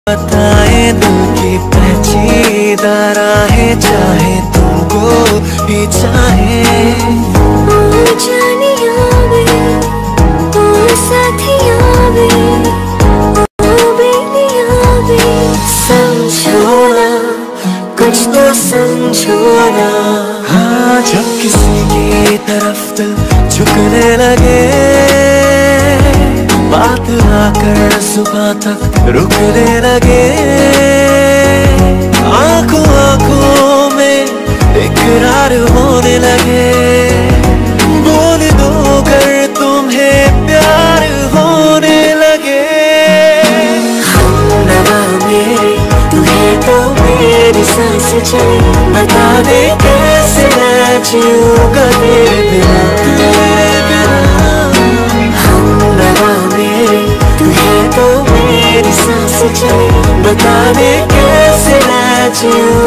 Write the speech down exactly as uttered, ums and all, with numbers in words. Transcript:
बताए दिल की पेचीदा राहें, चाहे तुमको भी चाहे। ओ जानिया वे, ओ साथिया वे, ओ बेलिया वे, समझो ना कुछ तो समझो ना। हाँ, जब किसी की तरफ दिल झुकने लगे, बात आकर सुबह तक रुकने लगे, आंखों आंखों में इकरार होने लगे, बोल दो कर तुम्हें प्यार होने लगे। हमनवा मेरे तू है तो मेरी सांस चले, बता दे कैसे मैं जीऊंगा तेरे बिना, तेरे बिना। हमनवा मेरे तू है तो मेरी सांस चले, बता दे कैसे मैं जीऊंगा।